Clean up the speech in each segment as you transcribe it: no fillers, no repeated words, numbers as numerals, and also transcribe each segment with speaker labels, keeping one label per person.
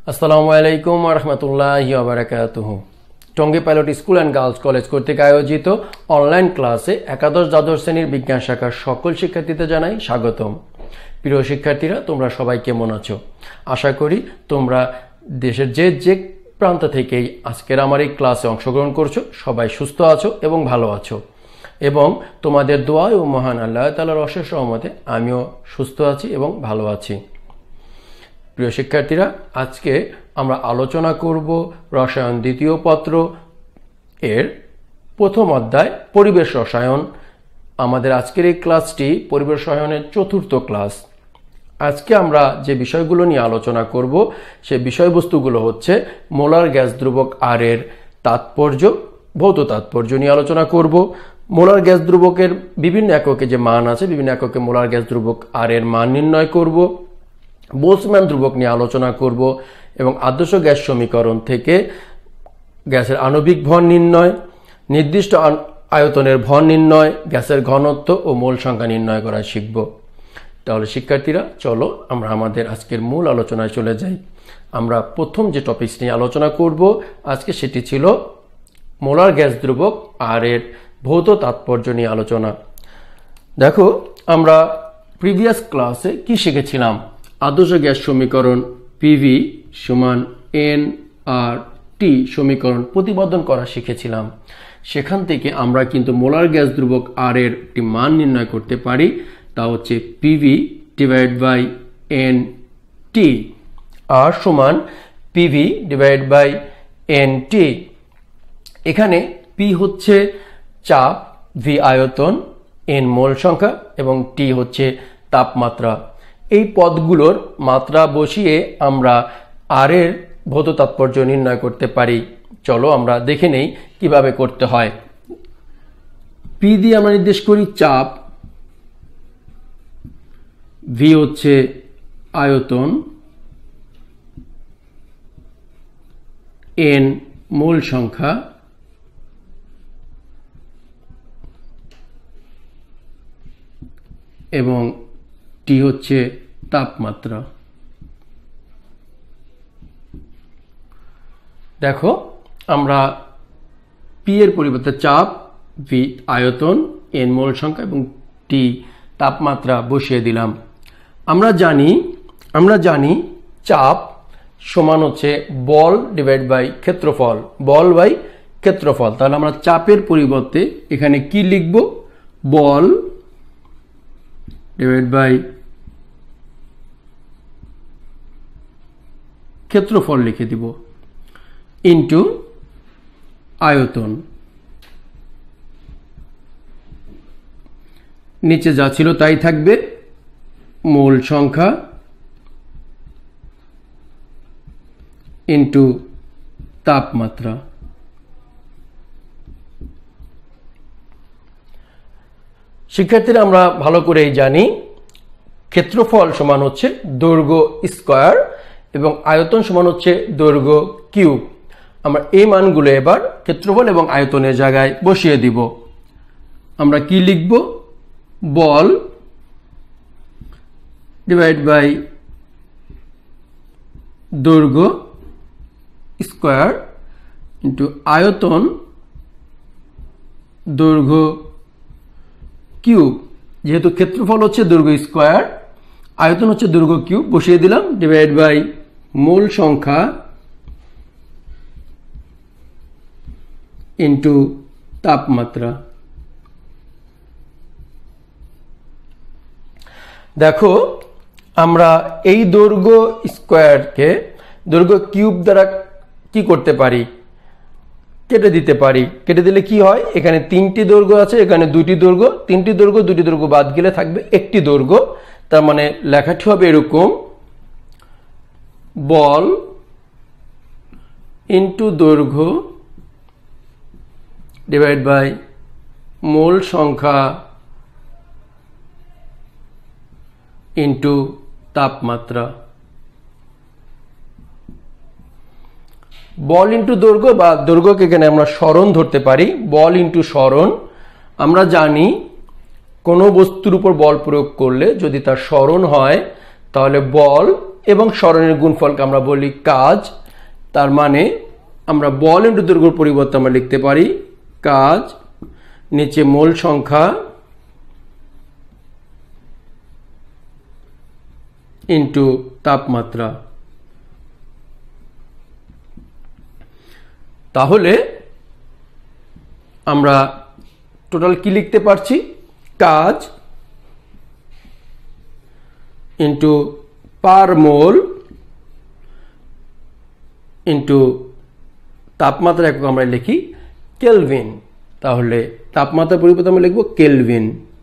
Speaker 1: আসসালামু আলাইকুম ওয়া রাহমাতুল্লাহি ওয়া বারাকাতুহু। Tongi pilot school and girls college কর্তৃক আয়োজিত অনলাইন ক্লাসে একাদশ দ্বাদশ শ্রেণীর বিজ্ঞান শাখার সকল শিক্ষার্থীদের জানাই স্বাগতম। প্রিয় শিক্ষার্থীরা, তোমরা সবাই কেমন আছো? আশা করি তোমরা দেশের যে প্রান্ত থেকেই আজকের আমার এই ক্লাসে অংশগ্রহণ করছো সবাই সুস্থ আছো এবং ভালো আছো, এবং তোমাদের দোয়া ও মহান আল্লাহ তাআলার অশেষ রহমতে আমিও সুস্থ আছি এবং ভালো আছি। প্রিয় শিক্ষার্থীরা, আজকে আমরা আলোচনা করব রসায়ন দ্বিতীয় পত্র এর প্রথম অধ্যায় পরিবেশ রসায়ন। আমাদের আজকের এই ক্লাসটি পরিবেশ রসায়নের চতুর্থ ক্লাস। আজকে আমরা যে বিষয়গুলো নিয়ে আলোচনা করব সে বিষয়বস্তুগুলো হচ্ছে মোলার গ্যাস ধ্রুবক আর এর তাৎপর্য, ভৌত তাৎপর্য নিয়ে আলোচনা করব। মোলার গ্যাস ধ্রুবকের বিভিন্ন এককে যে মান আছে, বিভিন্ন এককে মোলার গ্যাস ধ্রুবক আর এর মান নির্ণয় করব। বোলসম্যান ধ্রুবক নিয়ে আলোচনা করব এবং আদর্শ গ্যাস সমীকরণ থেকে গ্যাসের আণবিক ভর নির্ণয়, নির্দিষ্ট আয়তনের ভর নির্ণয়, গ্যাসের ঘনত্ব ও মোল সংখ্যা নির্ণয় করা শিখব। তাহলে শিক্ষার্থীরা, চলো আমরা আমাদের আজকের মূল আলোচনায় চলে যাই। আমরা প্রথম যে টপিকস নিয়ে আলোচনা করব আজকে সেটি ছিল মোলার গ্যাস ধ্রুবক আর এর ভৌত তাৎপর্য নিয়ে আলোচনা। দেখো, আমরা প্রিভিয়াস ক্লাসে কি শিখেছিলাম? আদর্শ গ্যাস সমীকরণ পিভি সমান এন আর টি সমীকরণ প্রতিপাদন করা শিখেছিলাম। সেখান থেকে আমরা কিন্তু মোলার গ্যাস ধ্রুবক আর এর একটি মান নির্ণয় করতে পারি, তা হচ্ছে PV divide by N T. আর সমান PV divide by N T. এখানে পি হচ্ছে চাপ, ভি আয়তন, এন মোল সংখ্যা এবং টি হচ্ছে তাপমাত্রা। এই পদগুলোর মাত্রা বসিয়ে আমরা আর এর ভৌত তাৎপর্য নির্ণয় করতে পারি। চলো আমরা দেখে নেই কিভাবে করতে হয়। পি দিয়ে আমরা নির্দেশ করি চাপ, ভি হচ্ছে আয়তন, এন মোল সংখ্যা এবং টি হচ্ছে তাপমাত্রা। দেখো, আমরা পি এর পরিবর্তে চাপ, ভি আয়তন, এন মোল সংখ্যা এবং টি তাপমাত্রা বসিয়ে দিলাম। আমরা জানি চাপ সমান হচ্ছে বল ডিভাইড বাই ক্ষেত্রফল, বল বাই ক্ষেত্রফল। তাহলে আমরা চাপের পরিবর্তে এখানে কি লিখব? বল ডিভাইড বাই ক্ষেত্রফল লিখে দিব ইনটু আয়তন। নিচে যা ছিল তাই থাকবে, মোল সংখ্যা ইনটু তাপমাত্রা। শিক্ষার্থীরা, আমরা ভালো করেই জানি ক্ষেত্রফল সমান হচ্ছে দৈর্ঘ্য স্কয়ার এবং আয়তন সমান হচ্ছে দৈর্ঘ্য কিউব। আমরা এই মানগুলো এবার ক্ষেত্রফল এবং আয়তনের জায়গায় বসিয়ে দিব। আমরা কি লিখব? বল ডিভাইড বাই দৈর্ঘ্য স্কয়ার ইন্টু আয়তন দৈর্ঘ্য কিউব। যেহেতু ক্ষেত্রফল হচ্ছে দৈর্ঘ্য স্কয়ার, আয়তন হচ্ছে দৈর্ঘ্য কিউব, বসিয়ে দিলাম ডিভাইড বাই মোল সংখ্যা ইনটু তাপমাত্রা। দেখো, আমরা এই দৈর্ঘ্য স্কয়ারকে দৈর্ঘ্য কিউব দ্বারা কি করতে পারি? কেটে দিতে পারি। কেটে দিলে কি হয়? এখানে তিনটি দৈর্ঘ্য আছে, এখানে দুটি দৈর্ঘ্য, তিনটি দৈর্ঘ্য বাদ গেলে থাকবে একটি দৈর্ঘ্য। তার মানে লেখাটি হবে এরকম, বল ইনটু দৈর্ঘ্য ডিভাইড বাই মোল সংখ্যা ইনটু তাপমাত্রা। বল ইনটু দৈর্ঘ্য বা দৈর্ঘ্যকে এখানে আমরা সরণ ধরতে পারি, বল ইনটু সরণ। আমরা জানি কোনো বস্তুর উপর বল প্রয়োগ করলে যদি তার সরণ হয় তাহলে বল এবং সরণের গুণফলকে আমরা বলি কাজ। তার মানে আমরা বল ইন্টু দৈর্ঘ্যের পরিবর্তে আমরা লিখতে পারি কাজ, নিচে মোল সংখ্যা ইন্টু তাপমাত্রা। তাহলে আমরা টোটাল কি লিখতে পারছি, কাজ ইন্টু পার মোল ইন্টু তাপমাত্রা একক আমরা লিখি কেলভিন। তাহলে তাপমাত্রার পরিবর্তে আমরা লিখব কেলভিন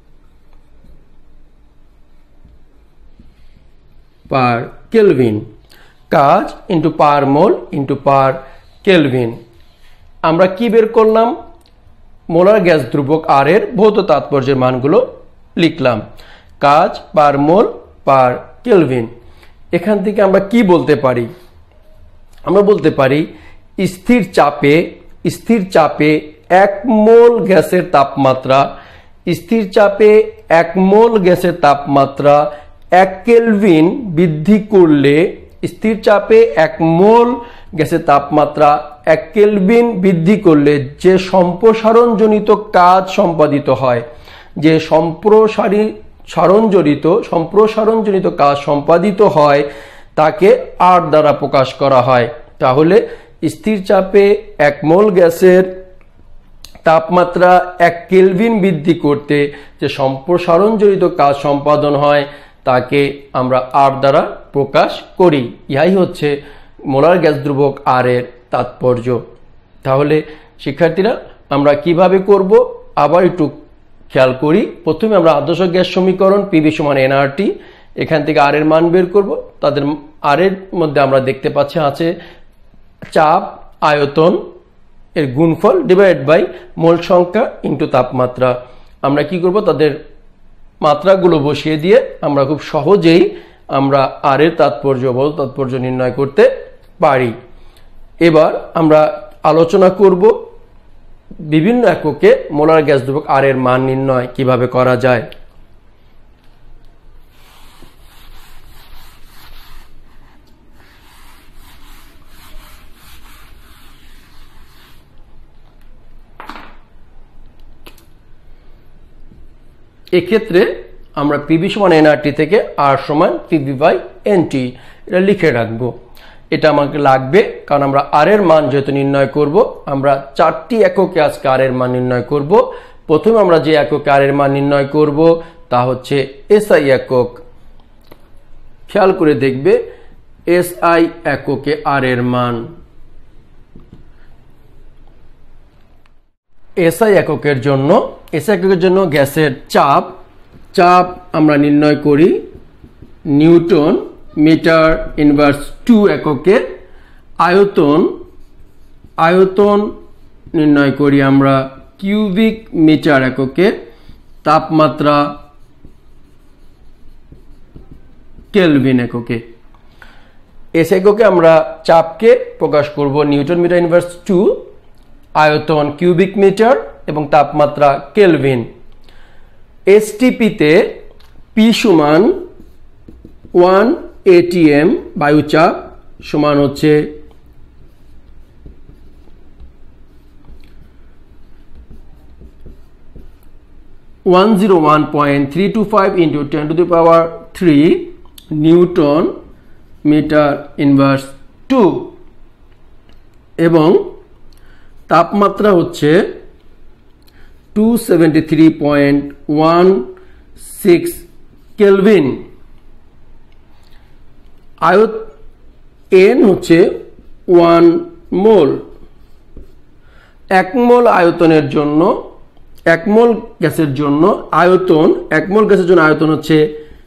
Speaker 1: পার কেলভিন। কাজ into per mole into per kelvin. আমরা কি বের করলাম, মোলার গ্যাস ধ্রুবক আর এর ভৌত তাৎপর্যের মানগুলো লিখলাম, কাজ পার মোল পার কেলভিন। এখান থেকে আমরা কি বলতে পারি, আমরা বলতে পারি স্থির চাপে 1 মোল গ্যাসের তাপমাত্রা, স্থির চাপে 1 মোল গ্যাসের তাপমাত্রা 1 কেলভিন বৃদ্ধি করলে, স্থির চাপে 1 মোল গ্যাসের তাপমাত্রা 1 কেলভিন বৃদ্ধি করলে যে সম্প্রসারণজনিত কাজ সম্পাদিত হয়, যে সম্প্রসারণজনিত কাজ সম্পাদিত হয় তাকে আর দ্বারা প্রকাশ করা হয়। তাহলে স্থির চাপে 1 মোল গ্যাসের তাপমাত্রা 1 কেলভিন বৃদ্ধি করতে যে সম্প্রসারণজনিত কাজ সম্পাদন হয় তাকে আমরা আর দ্বারা প্রকাশ করি। ইহাই হচ্ছে মোলার গ্যাস ধ্রুবক আর এর তাৎপর্য। তাহলে শিক্ষার্থীরা আমরা কিভাবে করব আবার একটু খেয়াল করি। প্রথমে আমরা আদর্শ গ্যাস সমীকরণ পিভি সমান এনআরটি, এখান থেকে আর এর মান বের করব। তাদের আর এর মধ্যে আমরা দেখতে পাচ্ছি আছে চাপ আয়তন এর গুণফল ডিভাইড বাই মোল সংখ্যা ইন্টু তাপমাত্রা। আমরা কি করব, তাদের মাত্রাগুলো বসিয়ে দিয়ে আমরা খুব সহজেই আমরা আর এর তাৎপর্য নির্ণয় করতে পারি। এবার আমরা আলোচনা করব বিভিন্ন এককে মোলার গ্যাস ধ্রুবক আর এর মান নির্ণয় কিভাবে করা যায়। এক্ষেত্রে আমরা পিভি সমান এনআরটি থেকে আর সমান পিভি বাই এনটি এটা লিখে রাখবো। এটা আমাকে লাগবে কারণ আমরা আর এর মান যেহেতু নির্ণয় করব, আমরা 4টি এককে আজকে আর এর মান নির্ণয় করব। প্রথমে আমরা যে এককে আর এর মান নির্ণয় করব তা হচ্ছে এসআই একক। খেয়াল করে দেখবে এসআই এককে আর এর মান, এসআই এককের জন্য গ্যাসের চাপ আমরা নির্ণয় করি নিউটন মিটার ইনভার্স 2 এককে। আয়তন নির্ণয় করি আমরা কিউবিক মিটার এককে। তাপমাত্রা কেলভিন এককে। এস এককে আমরা চাপকে প্রকাশ করব নিউটন মিটার ইনভার্স 2, আয়তন কিউবিক মিটার এবং তাপমাত্রা কেলভিন। এসটিপিতে পি সমান 1 atm বায়ুচাপ সমান হচ্ছে 101.325 into 10 to the power 3 newton metre inverse 2 এবং তাপমাত্রা হচ্ছে 273.16 কেলভিন। এন হচ্ছে 1 মোল। 1 মোল আয়তনের জন্য 1 মোল গ্যাসের জন্য আয়তন 1 মোল গ্যাসের জন্য আয়তন হচ্ছে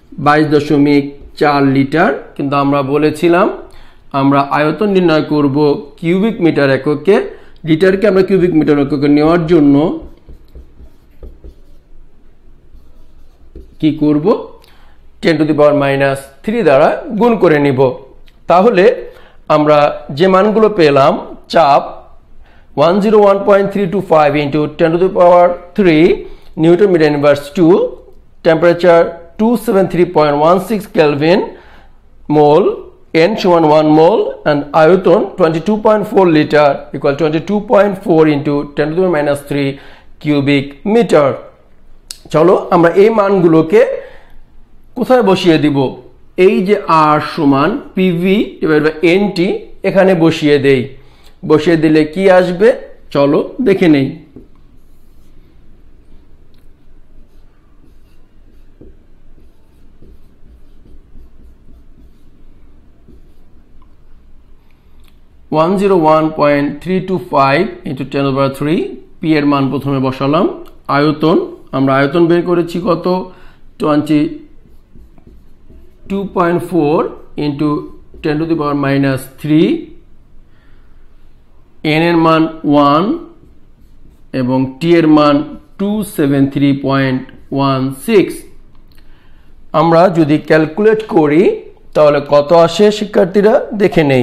Speaker 1: 22.4 লিটার। কিন্তু আমরা বলেছিলাম আমরা আয়তন নির্ণয় করব কিউবিক মিটার এককে। লিটারকে আমরা কিউবিক মিটার এককে নেওয়ার জন্য কি করব, 10 to the power -3 দ্বারা গুণ করে নিব। তাহলে আমরা যে মানগুলো পেলাম, চাপ 101.325 into 10 to the power 3 newton metre inverse 2, temperature 273.16 kelvin mole n সমান 1 মোল and আয়তন 22.4 litre equal 22.4 into 10 to the minus 3 cubic meter। চলো আমরা এই মানগুলোকে কোথায় বসিয়ে দিব? এই যে r সমান pv divided by nt এখানে বসিয়ে দেই। বসিয়ে দিলে কি আসবে চলো দেখে নেই। ওয়ান 101.325 into 10 over 3 p এর মান প্রথমে বসালাম। আয়তন আমরা আয়তন বের করেছি কত 22.4 into 10 to the power minus 3, n এর মান 1 এবং t এর মান 273.16। আমরা যদি ক্যালকুলেট করি তাহলে কত আসে শিক্ষার্থীরা দেখে নেই।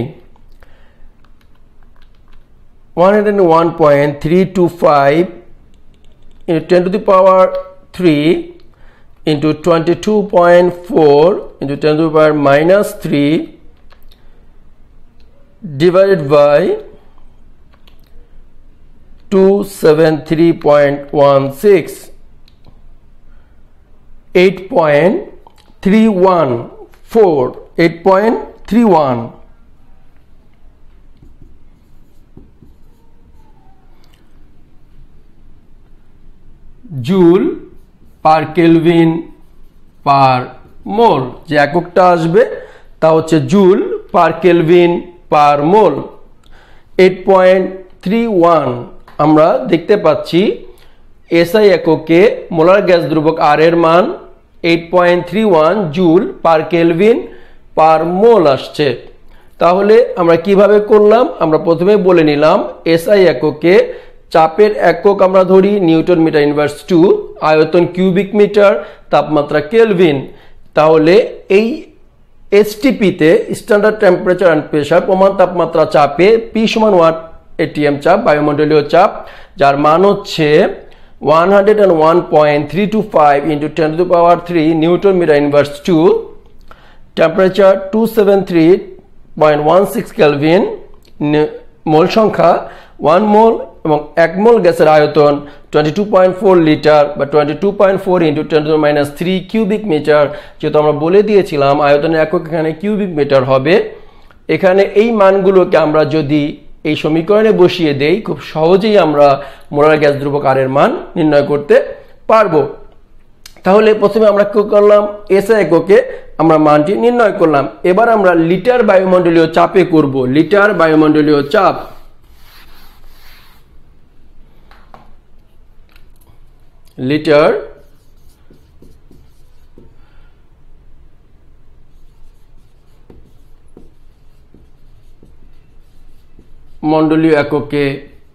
Speaker 1: 101.325 into 10 to the power 3 into 22.4 into 10 to the power minus 3 divided by 273.16, 8.314 joule per kelvin per mole. যে এককটা আসবে তা হচ্ছে জুল পার কেলভিন পার মোল। 8.31 আমরা দেখতে পাচ্ছি এসআই এককে মোলার গ্যাস দ্রবক আর এর মান 8.31 জুল পার কেলভিন পার মোল আসছে। তাহলে আমরা কিভাবে করলাম? আমরা প্রথমে বলে নিলাম এসআই এককে চাপের একক আমরা ধরি নিউটন মিটার ইনভার্স 2, আয়তন কিউবিক মিটার, তাপমাত্রা কেলভিন। তাহলে এই এসটিপিতে স্ট্যান্ডার্ড টেম্পারেচার অ্যান্ড প্রেসার প্রমাণ তাপমাত্রা চাপে পি সমান 1 এটিএম চাপ বায়ুমণ্ডলীয় চাপ, যার মান হচ্ছে 101.325 into 10 to the power 3 newton metre inverse 2, temperature 273.16 kelvin, mole সংখ্যা 1 মোল এবং 1 মোল গ্যাসের আয়তন 22.4 লিটার বা 22.4 into 10 to the minus 3 cubic metre. যেহেতু আমরা বলে দিয়েছিলাম আয়তনের একক এখানে কিউবিক মিটার হবে। এখানে এই মানগুলোকে আমরা যদি এই সমীকরণে বসিয়ে দেই খুব সহজেই আমরা মোলার গ্যাস দ্রবক আর এর মান নির্ণয় করতে পারবো। তাহলে প্রথমে আমরা কি করলাম? এসআই এককে আমরা মানটি নির্ণয় করলাম। এবার আমরা লিটার বায়ুমণ্ডলীয় চাপে করব। লিটার বায়ুমণ্ডলীয় চাপ, লিটার মণ্ডলীয় এককে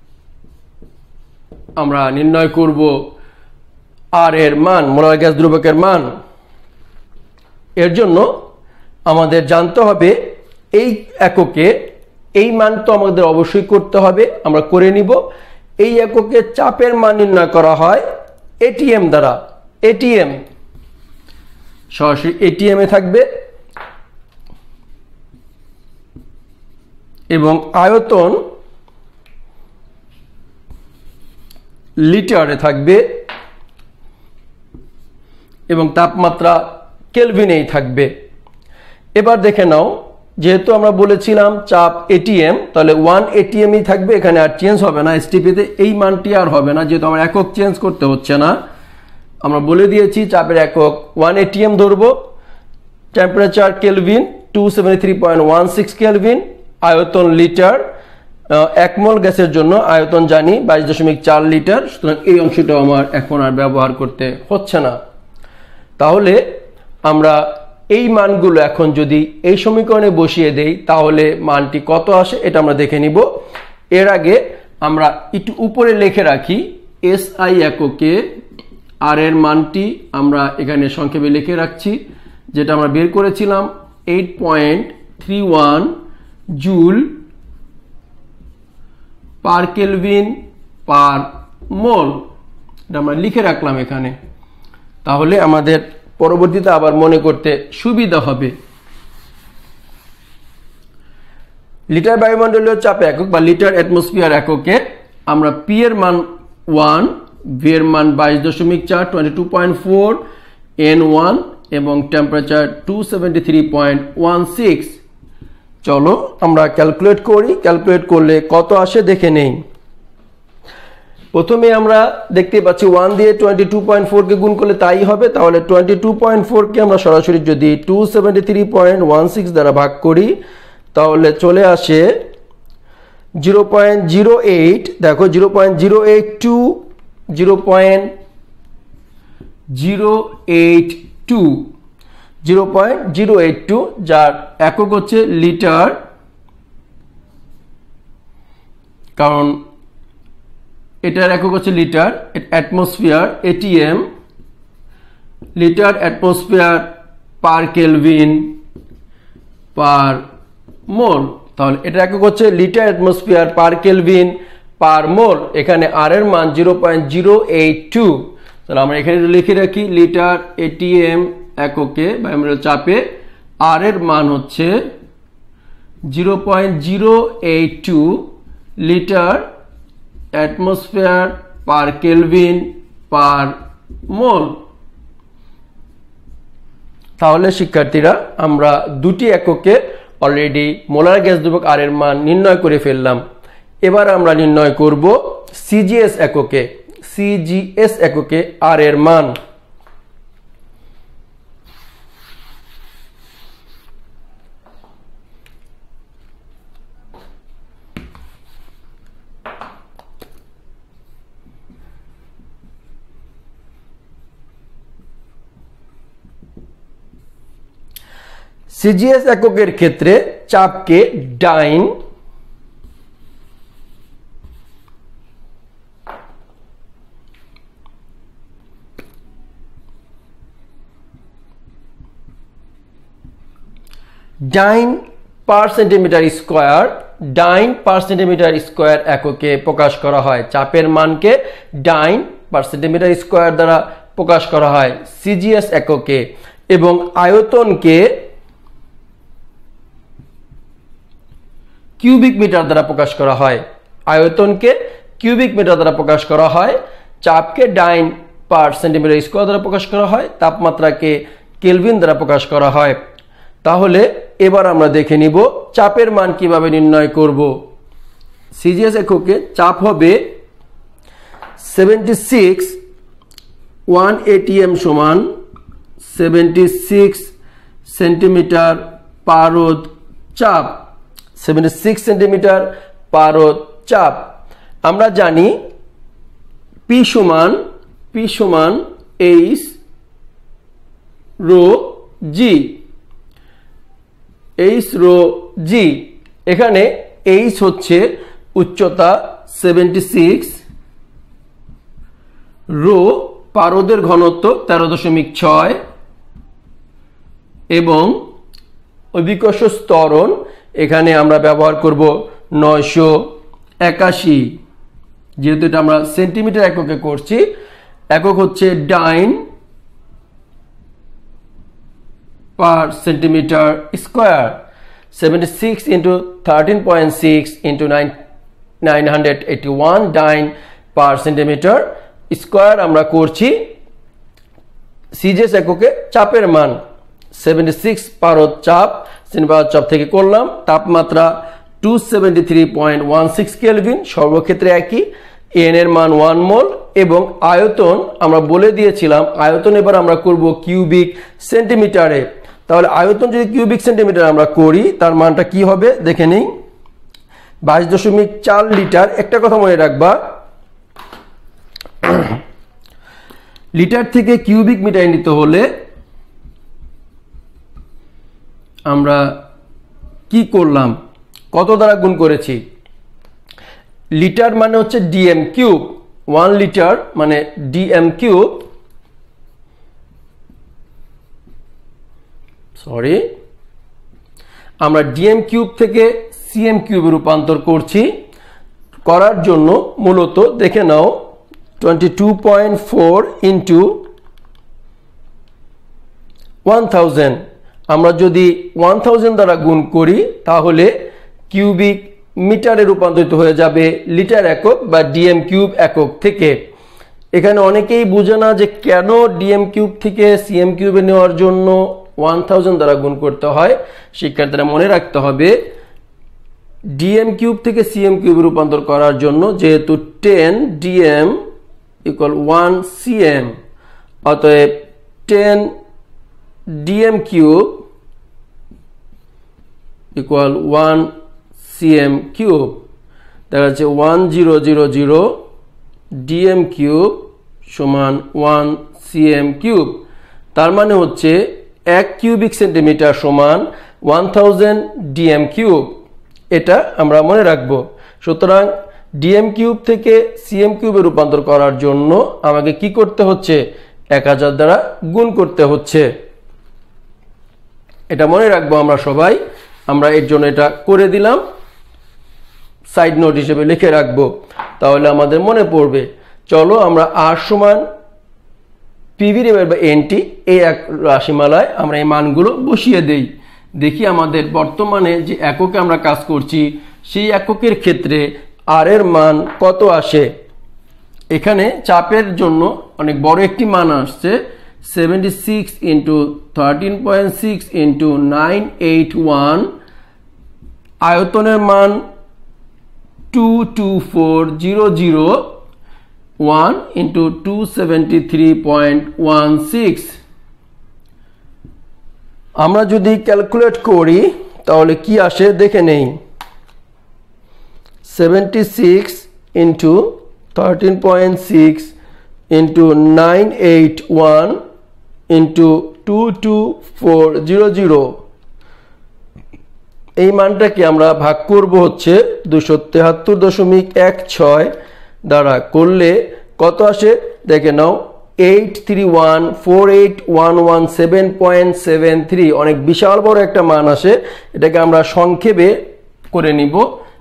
Speaker 1: আমরা নির্ণয় করব আর এর মান, মোলার গ্যাস দ্রবকের মান। এর জন্য আমাদের জানতে হবে এই এককে এই মান তো আমাদের অবশ্যই করতে হবে, আমরা করে নিব। এই এককে চাপের মান নির্ণয় করা হয় এটিএম দ্বারা। এটিএম সরাসরি এটিএম এ থাকবে এবং আয়তন লিটারে থাকবে এবং তাপমাত্রা কেলভিনেই থাকবে। এবার দেখে নাও, যেহেতু আমরা বলেছিলাম চাপ এটিএম, তাহলে 1 এটিএমই থাকবে, এখানে আর চেঞ্জ হবে না। এসটিপিতে এই মানটি আর হবে না, যেহেতু আমার একক চেঞ্জ করতে হচ্ছে না। আমরা বলে দিয়েছি চাপের একক 1 এটিএম ধরবো। টেম্পারেচার কেলভিন 273.16 কেলভিন, আয়তন লিটার। 1 মোল গ্যাসের জন্য আয়তন জানি 22.4 লিটার, সুতরাং এই অংশটা আমার এখন আর ব্যবহার করতে হচ্ছে না। তাহলে আমরা এই মানগুলো এখন যদি এই সমীকরণে বসিয়ে দেই তাহলে মানটি কত আসে এটা আমরা দেখে নিব। এর আগে আমরা একটু উপরে লিখে রাখি এসআই এককে আর এর মানটি আমরা এখানে সংক্ষেপে লিখে রাখছি, যেটা আমরা বের করেছিলাম 8.31 জুল পার কেলভিন পার মোল। এটা আমরা লিখে রাখলাম এখানে, তাহলে আমাদের পরবর্তীতে আবার মনে করতে সুবিধা হবে। লিটার বায়ুমণ্ডলীয় চাপ একক বা লিটার অ্যাটমসফিয়ার এককে আমরা পি এর মান 1, ভি এর মান 22.4 22.4, এন 1 এবং টেম্পারেচার 273.16। চলো আমরা ক্যালকুলেট করি। ক্যালকুলেট করলে কত আসে দেখে নেই। প্রথমে আমরা দেখতে পাচ্ছি 1 দিয়ে 22.4 কে গুণ করলে তাই হবে। তাহলে 22.4 কে আমরা সরাসরি যদি 273.16 দ্বারা ভাগ করি তাহলে চলে আসে 0.08। দেখো 0.082 0.082 যার একক হচ্ছে লিটার, কারণ এটার একক হচ্ছে litre atmosphere, atm, litre atmosphere per kelvin per mole. তাহলে এটা একক হচ্ছে litre atmosphere per kelvin per mole. এখানে আর এর মান 0.082। তাহলে আমরা এখানে লিখে রাখি লিটার এটিএম এককে বায়ুমণ্ডলীয় চাপে আর এর মান হচ্ছে 0.082 litre atmosphere per kelvin per mole. তাহলে শিক্ষার্থীরা আমরা দুটি এককে অলরেডি মোলার গ্যাস দ্রবক আর এর মান নির্ণয় করে ফেললাম। এবার আমরা নির্ণয় করব সিজিএস এককে আর এর মান। সিজিএস এককের ক্ষেত্রে চাপকে ডাইন পার সেন্টিমিটার স্কয়ার এককে প্রকাশ করা হয়। চাপের মানকে ডাইন পার সেন্টিমিটার স্কয়ার দ্বারা প্রকাশ করা হয় সিজিএস এককে, এবং আয়তনকে কিউবিক মিটার দ্বারা প্রকাশ করা হয়। আয়তনকে কিউবিক মিটার দ্বারা প্রকাশ করা হয়, চাপকে ডাইন পার সেন্টিমিটার স্কয়ার দ্বারা প্রকাশ করা হয়, তাপমাত্রাকে কেলভিন দ্বারা প্রকাশ করা হয়। তাহলে এবার আমরা দেখে নিব চাপের মান কিভাবে নির্ণয় করব। সিজিএস এককে চাপ হবে 76 1 এটিএম সমান 76 সেন্টিমিটার পারদ চাপ। 76 সেন্টিমিটার পারদ চাপ। আমরা জানি পি সমান এইচ রো জি। এখানে এইচ হচ্ছে উচ্চতা 76, রো পারদের ঘনত্ব 13.6 এবং অভিকর্ষ ত্বরণ এখানে আমরা ব্যবহার করব 981। যেহেতু এটা আমরা সেন্টিমিটার এককে করছি, একক হচ্ছে dyne per centimetre square. 76 into 13.6 into 981 dyne per centimetre square আমরা করছি সিজিএস এককে চাপের মান। 76 পারদ চাপ, সেন্টিমিটার চাপ থেকে করলাম। তাপমাত্রা 273.16 কেলভিন, সর্বক্ষেত্রে একই। এন এর মান 1 মোল এবং আয়তন আমরা বলে দিয়েছিলাম। আয়তন এবার আমরা করব কিউবিক সেন্টিমিটারে। তাহলে আয়তন যদি কিউবিক সেন্টিমিটার আমরা করি তার মানটা কি হবে দেখে নিই। 22.4 লিটার। একটা কথা মনে রাখবা, লিটার থেকে কিউবিক মিটার নিতে হলে আমরা কি করলাম, কত দ্বারা গুণ করেছি। লিটার মানে হচ্ছে ডিএম কিউব, 1 লিটার মানে ডিএম কিউব, আমরা ডিএম কিউব থেকে সিএম কিউবে রূপান্তর করছি। করার জন্য মূলত দেখে নাও 22.4 ইন্টু 1000। আমরা যদি 1000 দ্বারা গুণ করি তাহলে কিউবিক মিটারে রূপান্তরিত হয়ে যাবে লিটার একক বা ডিএম কিউব একক থেকে। এখানে অনেকেই বুঝে না যে কেন ডিএম কিউব থেকে সিএম কিউবে নেওয়ার জন্য 1000 দ্বারা গুণ করতে হয়। শিক্ষার্থীরা মনে রাখতে হবে ডিএম কিউব থেকে সিএম কিউবে রূপান্তর করার জন্য যেহেতু 10 ডিএম ইকুয়াল 1 সিএম, অতএব 10 dm cube equal 1 cm cube. দেখা যাচ্ছে 1000 ডিএম কিউব সমান 1 সিএম কিউব। তার মানে হচ্ছে 1 কিউবিক সেন্টিমিটার সমান 1000 ডিএম কিউব। এটা আমরা মনে রাখবো। সুতরাং ডিএম কিউব থেকে সিএম কিউবে রূপান্তর করার জন্য আমাকে কি করতে হচ্ছে? 1000 দ্বারা গুণ করতে হচ্ছে। এটা মনে রাখবো আমরা সবাই। আমরা এর জন্য এটা করে দিলাম, সাইড নোট হিসেবে লিখে রাখবো, তাহলে আমাদের মনে পড়বে। চলো আমরা আর সমান পিভি ডিভাইড বাই এনটি এই এক রাশিমালায় আমরা এই মানগুলো বসিয়ে দেই। দেখি আমাদের বর্তমানে যে এককে আমরা কাজ করছি সেই এককের ক্ষেত্রে আর এর মান কত আসে। এখানে চাপের জন্য অনেক বড় একটি মান আসছে, 76 ইন্টু 13.6 ইন্টু 981। আয়তনের মান 224,001 ইন্টু 273.16। আমরা যদি ক্যালকুলেট করি তাহলে কি আসে দেখে নেই। 76 ইন্টু 13.6 ইন্টু 981 ইন্টু 224,000, এই মানটাকে আমরা ভাগ করব হচ্ছে 273.16 দ্বারা। করলে কত আসে দেখে নাও, 83148,117.73। অনেক বিশাল বড় একটা মান আসে। এটাকে আমরা সংক্ষেপে করে নিব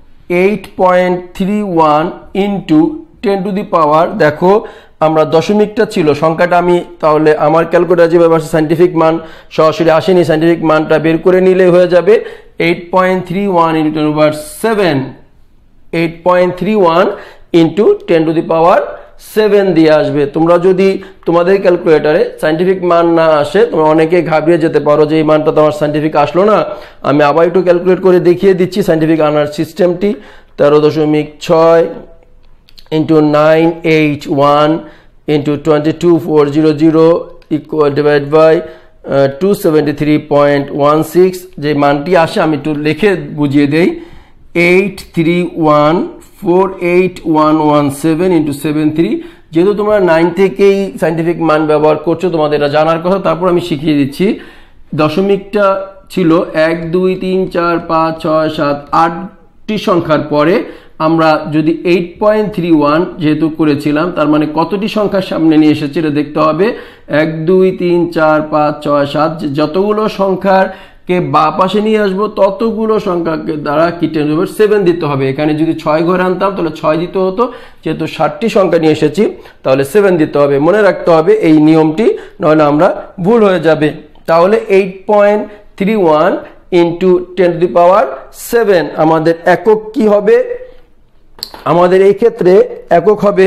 Speaker 1: 8.31 ইন্টু 10 টু দি পাওয়ার, দেখো আমরা দশমিকটা ছিল সংখ্যাটা, আমি তাহলে আমার ক্যালকুলেটর যেভাবে আসে সাইন্টিফিক মান সরাসরি আসেনি, সাইন্টিফিক মানটা বের করে নিলে হয়ে যাবে 8.31 into 10 to 7, 8.31 into 10 to the power 7 দিয়ে আসবে। তোমরা যদি তোমাদের ক্যালকুলেটরে সাইন্টিফিক মান না আসে তোমরা অনেকে ঘাবড়িয়ে যেতে পারো যে এই মানটা তো আমার সাইন্টিফিক আসলো না। আমি আবার একটু ক্যালকুলেট করে দেখিয়ে দিচ্ছি সাইন্টিফিক আনার সিস্টেমটি। 13.6 into 981 into 22,400 equal divide by 273.16। যে মানটি আসে আমি একটু লিখে বুঝিয়ে দেই, 83148,117 ইন্টু 73। যেহেতু তোমরা 9 থেকেই সাইন্টিফিক মান ব্যবহার করছো তোমাদের এটা জানার কথা, তারপর আমি শিখিয়ে দিচ্ছি। দশমিকটা ছিল 1 2 3 4 5 6 7 8টি সংখ্যার পরে আমরা যদি 8.31 যেহেতু করেছিলাম তার মানে কতটি সংখ্যার সামনে নিয়ে এসেছে এটা দেখতে হবে। 1 2 3 4 5 6 7 যতগুলো সংখ্যার কে বা পাশে নিয়ে আসবো ততগুলো সংখ্যাকে দ্বারা কি 10⁻7 দিতে হবে। এখানে যদি 6 ঘরে আনতাম তাহলে 6 দিতে হতো, যেহেতু 60টি সংখ্যা নিয়ে এসেছি তাহলে 7 দিতে হবে। মনে রাখতে হবে এই নিয়মটি, নইলে আমরা ভুল হয়ে যাবে। তাহলে 8.31 ইন্টু 10 টু দি পাওয়ার 7 আমাদের একক কি হবে? আমাদের এই ক্ষেত্রে একক হবে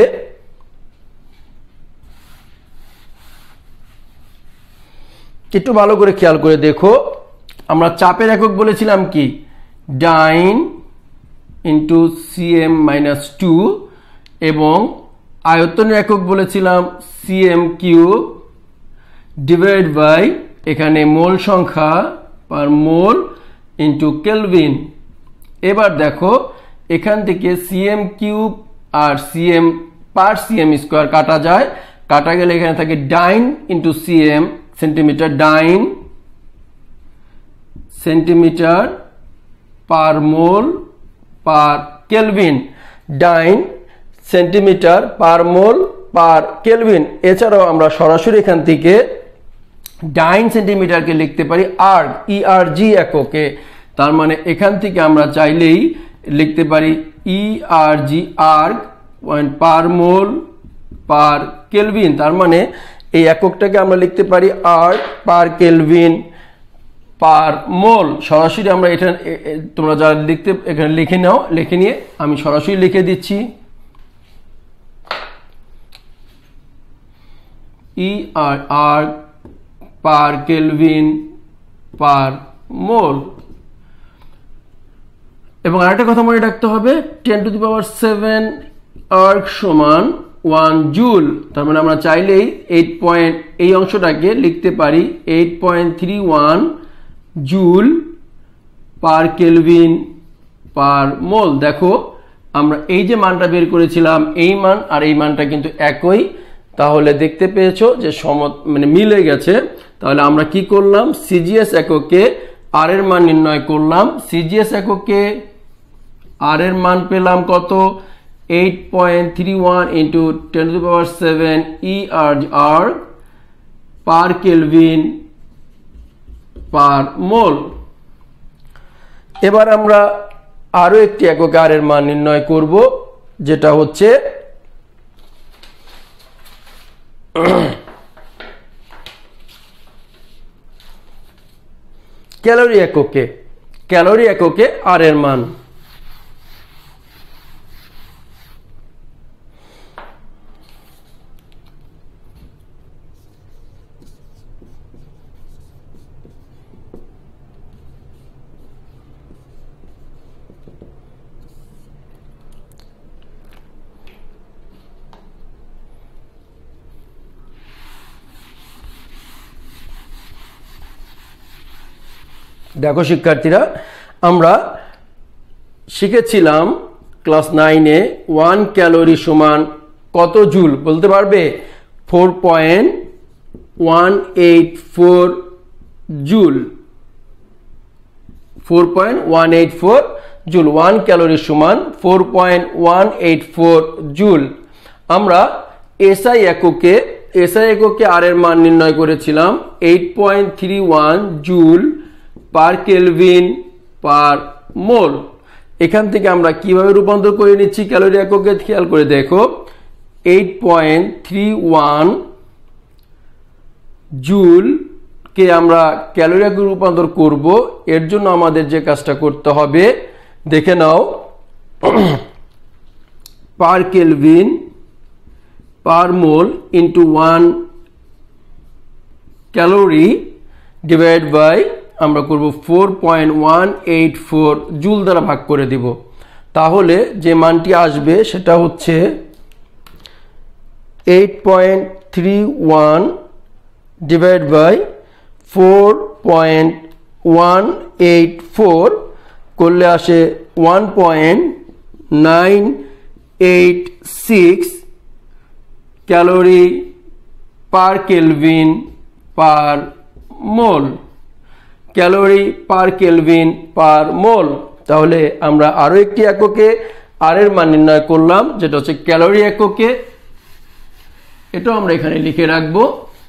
Speaker 1: একটু ভালো করে খেয়াল করে দেখো, আমরা চাপের একক বলেছিলাম কি ডাইন ইন্টু সিএম মাইনাস 2 এবং আয়তনের একক বলেছিলাম সিএম কিউব ডিভাইড বাই এখানে মোল সংখ্যা পার মোল ইন্টু কেলভিন। এবার দেখো এখান থেকে সিএম কিউব আর সিএম পার সিএম স্কোয়ার কাটা যায়, কাটা গেলে এখানে থাকে dyne into cm centimetre, dyne centimetre per mole per kelvin, dyne centimetre per mole per kelvin. এছাড়াও আমরা সরাসরি এখান থেকে ডাইন সেন্টিমিটারকে লিখতে পারি আর্গ ইআরজি এককে। তার মানে এখান থেকে আমরা চাইলেই লিখতে পারি ইআরজি আর্গ পার মোল পার কেলভিন। তার মানে এই এককটাকে আমরা লিখতে পারি আর্গ পার কেলভিন। পার মোল। সরাসরি আমরা এটা তোমরা যারা লিখতে এখানে লিখে নাও, লিখে নিয়ে আমি সরাসরি লিখে দিচ্ছি ER পার কেলভিন পার মোল। এবং আরেকটা কথা মনে রাখতে হবে 10⁷ আর্ক সমান 1 জুল। তার মানে আমরা চাইলেই এই অংশটাকে লিখতে পারি 8.31 জুল পার কেলভিন পার মোল। দেখো আমরা এই যে মানটা বের করেছিলাম এই মান আর এই মানটা কিন্তু একই, তাহলে দেখতে পেয়েছো যে মানে মিলে গেছে। তাহলে আমরা কি করলাম, সিজিএস এককে আর এর মান নির্ণয় করলাম। সিজিএস এককে আর এর মান পেলাম কত, 8.31 × 10⁷ ER পার কেলভিন পার মোল। এবার আমরা আরো একটি এককে আর এর মান নির্ণয় করব, যেটা হচ্ছে ক্যালোরি এককে। ক্যালোরি এককে আর এর মান। দেখো শিক্ষার্থীরা, আমরা শিখেছিলাম ক্লাস 9-এ 1 ক্যালোরি সমান কত জুল বলতে পারবে? 4.184 জুল। 4.184 জুল। 1 ক্যালোরি সমান 4.184 জুল। আমরা এসআই এককে আর এর মান নির্ণয় করেছিলাম 8.31 জুল পার কেলভিন পার মোল। এখান থেকে আমরা কিভাবে রূপান্তর করে নিচ্ছি ক্যালোরি এককে, খেয়াল করে দেখো। 8.31 জুল কে আমরা ক্যালোরি এককে রূপান্তর করব। এর জন্য আমাদের যে কাজটা করতে হবে দেখে নাও, per kelvin per mole into 1 calorie divide by আমরা করব 4.184 জুল দ্বারা ভাগ করে দিব। তাহলে যে মানটি আসবে সেটা হচ্ছে 8.31 ডিভাইড বাই 4.184 করলে আসে 1.986 calorie per kelvin per mole. Calorie per kelvin per mole. তাহলে আমরা আরো একটি এককে আর এর মান নির্ণয় করলাম, যেটা হচ্ছে ক্যালোরি এককে। এটাও আমরা এখানে লিখে রাখবো।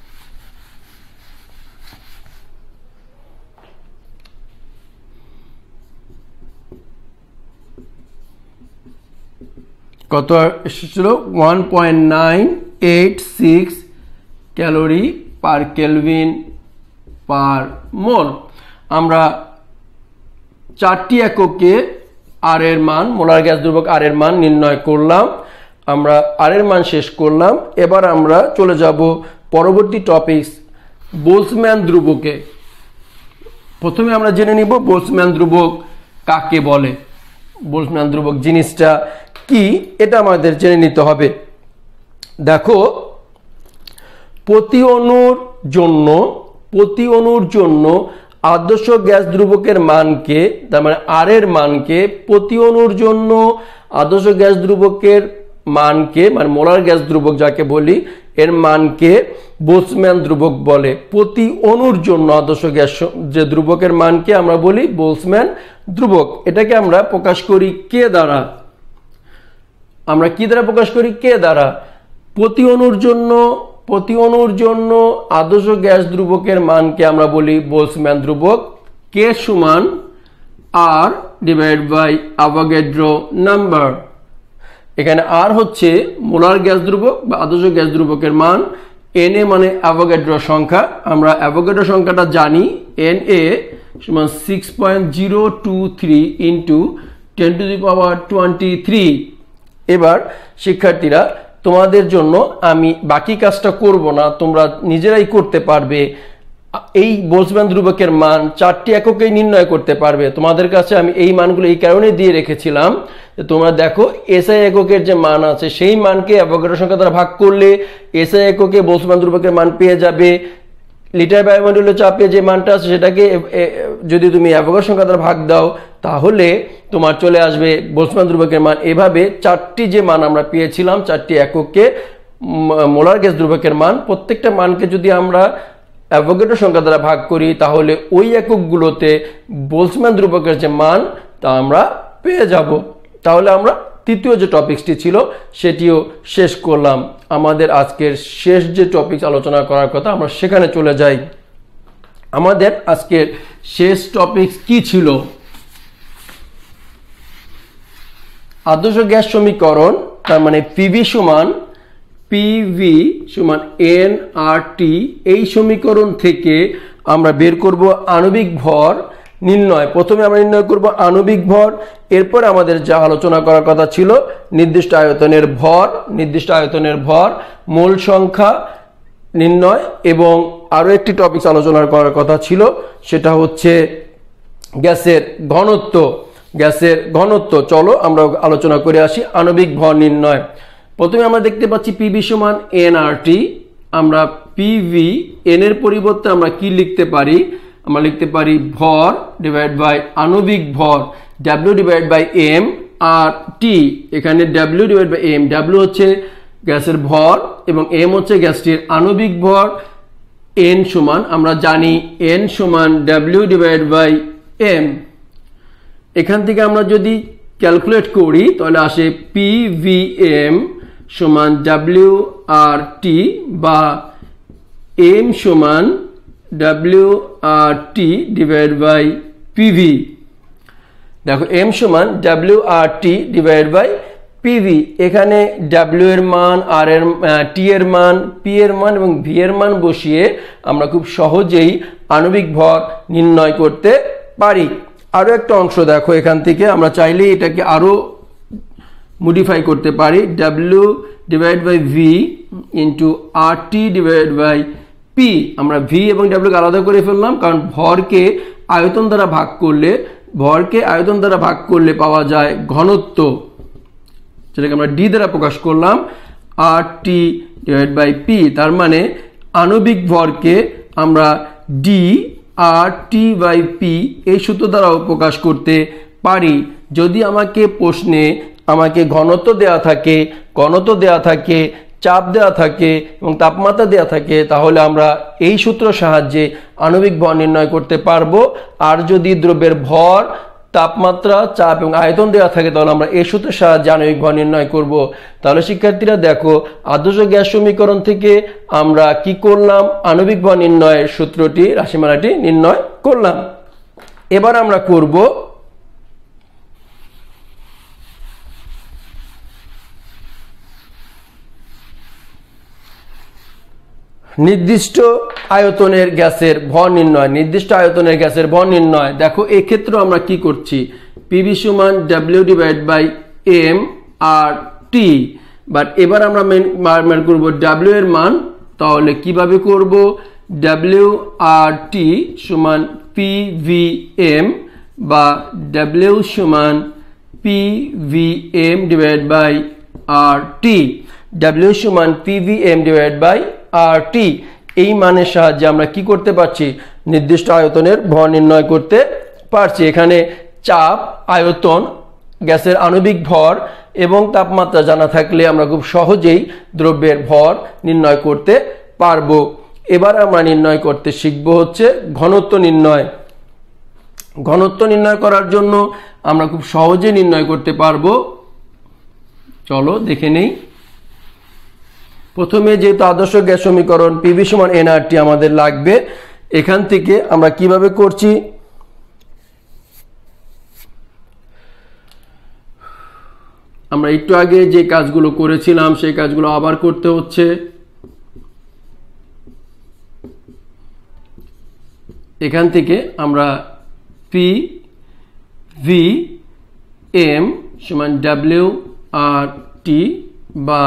Speaker 1: কত এসেছিল? 1.986 ক্যালোরি পার কেলভিন পার মোল। আমরা 4টি এককে আর এর মান, মোলার গ্যাস দ্রবক আর এর মান নির্ণয় করলাম। আমরা আর এর মান শেষ করলাম। এবার আমরা চলে যাব পরবর্তী টপিক, বোলসম্যান ধ্রুবকে। প্রথমে আমরা জেনে নিব বোলসম্যান ধ্রুবক কাকে বলে। বোলসম্যান ধ্রুবক জিনিসটা কি এটা আমাদের জেনে নিতে হবে। দেখো, প্রতি অণুর জন্য আদর্শ গ্যাস ধ্রুবকের মানকে, তার মানে আর এর মানকে, প্রতি অণুর জন্য আদর্শ গ্যাস ধ্রুবকের মানকে, মানে মোলার গ্যাস ধ্রুবক যাকে বলি, এর মানকে বোলসম্যান ধ্রুবক বলে। প্রতি অণুর জন্য আদর্শ গ্যাস যে ধ্রুবকের মানকে আমরা বলি বোলসম্যান ধ্রুবক। এটাকে আমরা প্রকাশ করি কে দ্বারা? আমরা কি দ্বারা প্রকাশ করি? কে দ্বারা। প্রতি অণুর জন্য আদর্শ গ্যাস ধ্রুবকের মানকে আমরা বলি বোলসম্যান ধ্রুবক। কে সমান R divide by Avogadro number. এখানে আর হচ্ছে মোলার গ্যাস ধ্রুবক বা আদর্শ গ্যাস ধ্রুবকের মান, এন এ মানে অ্যাভোগাড্রো সংখ্যা। আমরা অ্যাভোগাড্রো সংখ্যাটা জানি, এন এ সমান 6.023 ইন্টু 10⁻23। এবার শিক্ষার্থীরা তোমাদের জন্য আমি বাকি কাজটা করব না, তোমরা নিজেরাই করতে পারবে। এই বোলসম্যান ধ্রুবকের মান 4টি এককেই নির্ণয় করতে পারবে। তোমাদের কাছে আমি এই মানগুলো এই কারণে দিয়ে রেখেছিলাম যে তোমরা দেখো এসআই এককের যে মান আছে সেই মানকে অ্যাভোগাড্রো সংখ্যা দ্বারা ভাগ করলে এসআই এককে বোলসম্যান ধ্রুবকের মান পেয়ে যাবে। লিটার বায়ুমণ্ডলীয় চাপে যে মানটা আছে সেটাকে যদি তুমি অ্যাভোগাড্রো সংখ্যা দ্বারা ভাগ দাও তাহলে তোমার চলে আসবে বোলসম্যান ধ্রুবকের মান। এভাবে 4টি যে মান আমরা পেয়েছিলাম 4টি এককে মোলার গ্যাস ধ্রুবকের মান, প্রত্যেকটা মানকে যদি আমরা অ্যাভোগাড্রো সংখ্যা দ্বারা ভাগ করি তাহলে ওই এককগুলোতে বোলসম্যান ধ্রুবকের যে মান তা আমরা পেয়ে যাব। তাহলে আমরা তৃতীয় যে টপিকসটি ছিল সেটিও শেষ করলাম। আমাদের আজকের শেষ যে টপিকস আলোচনা করার কথা আমরা সেখানে চলে যাই। আমাদের আজকের শেষ টপিকস কি ছিল? আদর্শ গ্যাস সমীকরণ, তার মানে পিভি সমান NRT, এই সমীকরণ থেকে আমরা বের করব আণবিক ভর নির্ণয়। প্রথমে আমরা নির্ণয় করব আণবিক ভর, এরপর আমাদের যা আলোচনা করার কথা ছিল নির্দিষ্ট আয়তনের ভর, মোল সংখ্যা নির্ণয়, এবং আরো একটি টপিক আলোচনা করার কথা ছিল সেটা হচ্ছে গ্যাসের ঘনত্ব। চলো আমরা আলোচনা করে আসি আণবিক ভর নির্ণয়। প্রথমে আমরা দেখতে পাচ্ছি পিভি সমান NRT। আমরা পিভি এন এর পরিবর্তে আমরা কি লিখতে পারি? আমরা লিখতে পারি ভর ডিভাইড বাই আণবিক ভর W divide by M R T। এখানে W divide by M, W হচ্ছে গ্যাসের ভর এবং M হচ্ছে গ্যাসটির আণবিক ভর। N সমান আমরা জানি N সমান W ডিভাইড বাই M। এখান থেকে আমরা যদি ক্যালকুলেট করি তাহলে আসে PVM সমান WRT বা M সমান WRT ডিভাইড বাই PV। দেখো M সমান WRT ডিভাইড বাই PV। এখানে W এর মান, T এর মান, P এর মান এবং V এর মান বসিয়ে আমরা খুব সহজেই আণবিক ভর নির্ণয় করতে পারি। আরো একটা অংশ দেখো, এখান থেকে আমরা চাইলে এটাকে আরো মডিফাই করতে পারি। W divide by V into RT divide by P। আমরা V এবং W কে আলাদা করে ফেললাম কারণ ভরকে আয়তন দ্বারা ভাগ করলে পাওয়া যায় ঘনত্ব, যেটাকে আমরা D দ্বারা প্রকাশ করলাম RT ডিভাইড বাই P। তার মানে আণবিক ভরকে আমরা D RT বাই P এই সূত্র দ্বারাও প্রকাশ করতে পারি। যদি আমাকে প্রশ্নে ঘনত্ব দেয়া থাকে, চাপ দেয়া থাকে এবং তাপমাত্রা দেয়া থাকে তাহলে আমরা এই সূত্র সাহায্যে আণবিক ভর নির্ণয় করতে পারবো। আর যদি দ্রব্যের ভর, তাপমাত্রা, চাপ এবং আয়তন দেওয়া থাকে তাহলে আমরা এই সূত্রের সাহায্যে আণবিক ভর নির্ণয় করব। তাহলে শিক্ষার্থীরা দেখো আদর্শ গ্যাস সমীকরণ থেকে আমরা কি করলাম? আণবিক ভর নির্ণয়ের সূত্রটি, রাশিমালাটি নির্ণয় করলাম। এবার আমরা করব নির্দিষ্ট আয়তনের গ্যাসের ভর নির্ণয়। দেখো এই ক্ষেত্রে আমরা কি করছি? পিভি সমান W divide by M R T। But এবার আমরা বের করব W এর মান। তাহলে কিভাবে করব? W আর T সমান PVM বা W সমান PVM divide by RT। W সমান PVM ডিভাইড বাই RT। এই মানের সাহায্যে আমরা কি করতে পারছি? নির্দিষ্ট আয়তনের ভর নির্ণয় করতে পারছি। এখানে চাপ, আয়তন, গ্যাসের আণবিক ভর এবং তাপমাত্রা জানা থাকলে আমরা খুব সহজেই দ্রব্যের ভর নির্ণয় করতে পারবো। এবার আমরা নির্ণয় করতে শিখব হচ্ছে ঘনত্ব নির্ণয় করার জন্য আমরা খুব সহজে নির্ণয় করতে পারবো। চলো দেখে নেই। প্রথমে যেহেতু আদর্শ গ্যাস সমীকরণ পিভি সমান NRT আমাদের লাগবে, এখান থেকে আমরা কিভাবে করছি? আমরা একটু আগে যে কাজগুলো করেছিলাম সেই কাজগুলো আবার করতে হচ্ছে। এখান থেকে আমরা পি ভি এম সমান ডাব্লিউ আর টি, বা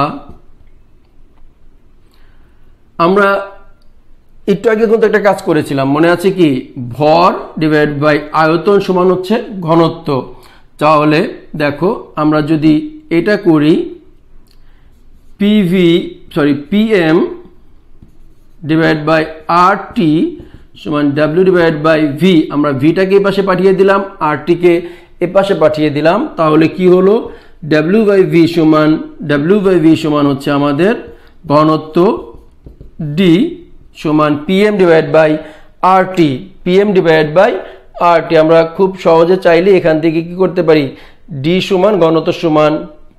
Speaker 1: আমরা একটু আগে কিন্তু একটা কাজ করেছিলাম, মনে আছে কি? ভর ডিভাইড বাই আয়তন সমান হচ্ছে ঘনত্ব। তাহলে দেখো আমরা যদি এটা করি, PM divide by R T সমান ডাব্লিউ ডিভাইড বাই ভি, আমরা ভিটাকে এ পাশে পাঠিয়ে দিলাম, আর টিকে এ পাশে পাঠিয়ে দিলাম। তাহলে কি হলো? ডাব্লিউ বাই ভি সমান হচ্ছে আমাদের ঘনত্ব, ডি সমান PM divide by R T. PM divide by R T আমরা খুব সহজে চাইলে এখান থেকে কি করতে পারি? ডি সমান ঘনত্ব সমান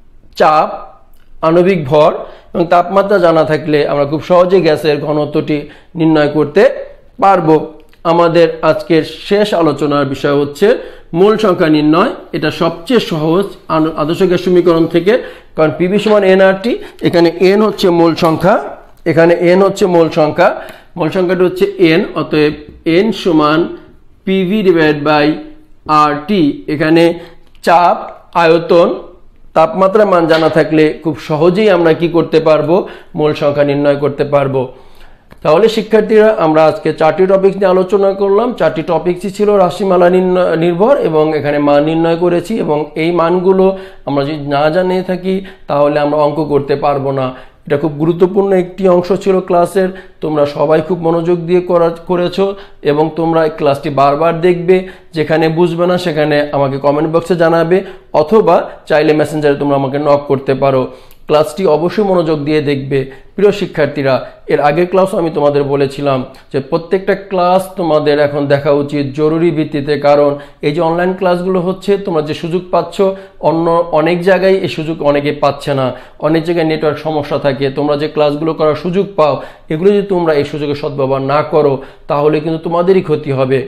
Speaker 1: চাপ, আণবিক ভর এবং তাপমাত্রা জানা থাকলে আমরা খুব সহজে গ্যাসের ঘনত্বটি নির্ণয় করতে পারবো। আমাদের আজকের শেষ আলোচনার বিষয় হচ্ছে মূল সংখ্যা নির্ণয়। এটা সবচেয়ে সহজ আদর্শ গ্যাস সমীকরণ থেকে, কারণ পিভি সমান এন আর টি, এখানে এন হচ্ছে মূল সংখ্যা, এখানে এন হচ্ছে মূল সংখ্যা, মূল সংখ্যাটি হচ্ছে এন, অতএব এন সমান PV divide by R T. এখানে চাপ, আয়তন, তাপমাত্রা মান জানা থাকলে খুব সহজেই আমরা কি করতে পারবো? মূল সংখ্যা নির্ণয় করতে পারবো। তাহলে শিক্ষার্থীরা, আমরা আজকে 4টি টপিক নিয়ে আলোচনা করলাম। 4টি টপিকই ছিল রাশিমালা নির্ভর, এবং এখানে মান নির্ণয় করেছি, এবং এই মানগুলো আমরা যদি না জানিয়ে থাকি তাহলে আমরা অঙ্ক করতে পারবো না। এটা খুব গুরুত্বপূর্ণ একটি অংশ ছিল ক্লাসের। তোমরা সবাই খুব মনোযোগ দিয়ে করেছো, এবং তোমরা এই ক্লাসটি বারবার দেখবে। যেখানে বুঝবে না সেখানে আমাকে কমেন্ট বক্সে জানাবে, অথবা চাইলে মেসেঞ্জারে তোমরা আমাকে নক করতে পারো। ক্লাসটি অবশ্যই মনোযোগ দিয়ে দেখবে। প্রিয় শিক্ষার্থীরা, এর আগের ক্লাস আমি তোমাদের বলেছিলাম যে প্রত্যেকটা ক্লাস তোমাদের এখন দেখা উচিত জরুরি ভিত্তিতে, কারণ এই যে অনলাইন ক্লাসগুলো হচ্ছে, তোমরা যে সুযোগ পাচ্ছ অন্য অনেক জায়গায় এই সুযোগ অনেকে পাচ্ছে না, অনেক জায়গায় নেটওয়ার্ক সমস্যা থাকে। তোমরা যে ক্লাসগুলো করার সুযোগ পাও, এগুলো যদি তোমরা এই সুযোগের সদ্ব্যবহার না করো তাহলে কিন্তু তোমাদেরই ক্ষতি হবে।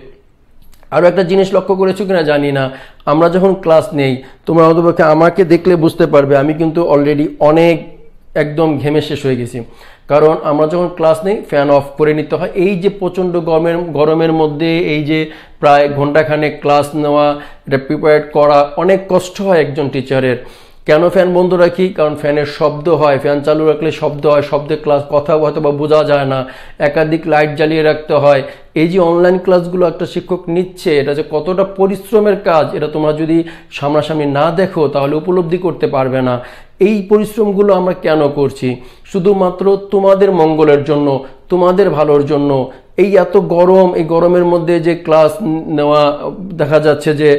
Speaker 1: আরও একটা জিনিস লক্ষ্য করেছো কিনা জানি না, আমরা যখন ক্লাস নেই, তোমরা অন্তপক্ষে আমাকে দেখলে বুঝতে পারবে আমি কিন্তু অলরেডি অনেক একদম ঘেমে শেষ হয়ে গেছি। কারণ আমরা যখন ক্লাস নেই ফ্যান অফ করে নিতে হয়। এই যে প্রচণ্ড গরমের মধ্যে এই যে প্রায় ঘন্টাখানেক ক্লাস নেওয়া, এটা প্রিপেয়ার করা অনেক কষ্ট হয় একজন টিচারের। কেন ফ্যান বন্ধ রাখি? কারণ ফ্যানের শব্দ হয়, ফ্যান চালু রাখলে শব্দ হয়, শব্দে ক্লাস কথা হয়তো বা বোঝা যায় না, একাধিক লাইট জ্বালিয়ে রাখতে হয়। এই যে অনলাইন ক্লাসগুলো একটা শিক্ষক নিচ্ছে, এটা যে কতটা পরিশ্রমের কাজ, এটা তোমরা যদি সামনাসামনি না দেখো তাহলে উপলব্ধি করতে পারবে না। এই পরিশ্রমগুলো আমরা কেন করছি? শুধুমাত্র তোমাদের মঙ্গলের জন্য, তোমাদের ভালোর জন্য। এই এত গরম, এই গরমের মধ্যে যে ক্লাস নেওয়া, দেখা যাচ্ছে যে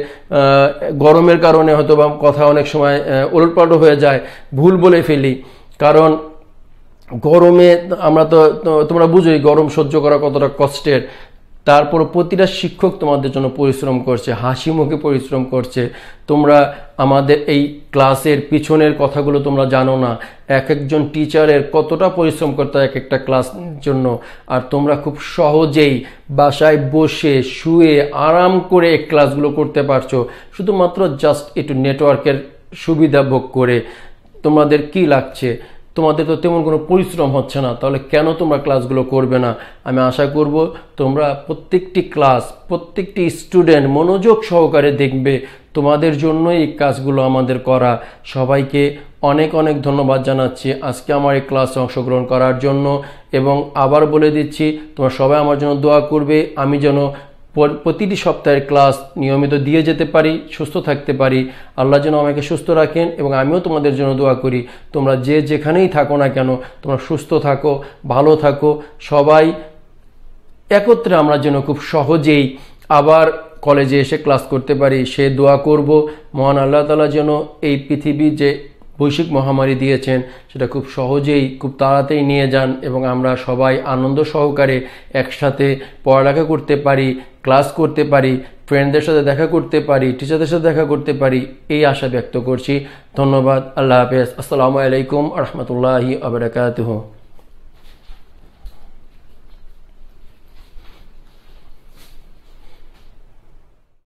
Speaker 1: গরমের কারণে হয়তো বা কথা অনেক সময় ওলটপালট হয়ে যায়, ভুল বলে ফেলি। কারণ গরমে আমরা তো তোমরা বুঝোই গরম সহ্য করা কতটা কষ্টের। তারপর প্রতিটা শিক্ষক তোমাদের জন্য পরিশ্রম করছে, হাসি মুখে পরিশ্রম করছে। তোমরা আমাদের এই ক্লাসের পিছনের কথাগুলো তোমরা জানো না, এক একজন টিচারের কতটা পরিশ্রম করতে হয় এক একটা ক্লাস জন্য। আর তোমরা খুব সহজেই বাসায় বসে শুয়ে আরাম করে এই ক্লাসগুলো করতে পারছো, শুধুমাত্র জাস্ট একটু নেটওয়ার্কের সুবিধা ভোগ করে। তোমাদের কি লাগছে? তোমাদের তো তেমন কোনো পরিশ্রম হচ্ছে না, তাহলে কেন তোমরা ক্লাসগুলো করবে না? আমি আশা করব তোমরা প্রত্যেকটি ক্লাস, প্রত্যেকটি স্টুডেন্ট মনোযোগ সহকারে দেখবে। তোমাদের জন্য এই কাজগুলো আমাদের করা। সবাইকে অনেক অনেক ধন্যবাদ জানাচ্ছি আজকে আমার এই ক্লাসে অংশগ্রহণ করার জন্য। এবং আবার বলে দিচ্ছি, তোমরা সবাই আমার জন্য দোয়া করবে, আমি যেন প্রতিটি সপ্তাহের ক্লাস নিয়মিত দিয়ে যেতে পারি, সুস্থ থাকতে পারি। আল্লাহ যেন আমাকে সুস্থ রাখেন, এবং আমিও তোমাদের জন্য দোয়া করি। তোমরা যে যেখানেই থাকো না কেন, তোমরা সুস্থ থাকো, ভালো থাকো। সবাই একত্রে আমরা যেন খুব সহজেই আবার কলেজে এসে ক্লাস করতে পারি, সে দোয়া করব। মহান আল্লাহ তাআলা যেন এই পৃথিবী যে বৈশ্বিক মহামারী দিয়েছেন সেটা খুব সহজেই, খুব তাড়াতাড়ি নিয়ে যান, এবং আমরা সবাই আনন্দ সহকারে একসাথে পড়ালেখা করতে পারি, ক্লাস করতে পারি, ফ্রেন্ডদের সাথে দেখা করতে পারি, টিচারদের সাথে দেখা করতে পারি, এই আশা ব্যক্ত করছি। ধন্যবাদ। আল্লাহ হাফেজ। আসসালামু আলাইকুম ওয়া রাহমাতুল্লাহি ওয়া বারাকাতুহু।